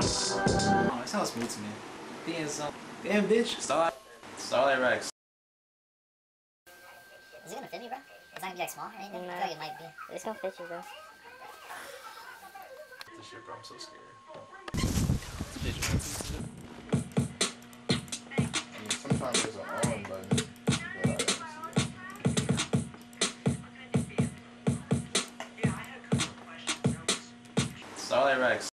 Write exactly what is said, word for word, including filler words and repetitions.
Oh, it sounds smooth to me. Damn, son. Damn, bitch. Starlight. Starlightrex. Is it gonna fit me, bro? It's not gonna be like small or anything? Nah. I feel like it might be. It's gonna fit you, bro. This shit, bro. I'm so scared. Sometimes there's an on button, but I don't see it. Starlightrex.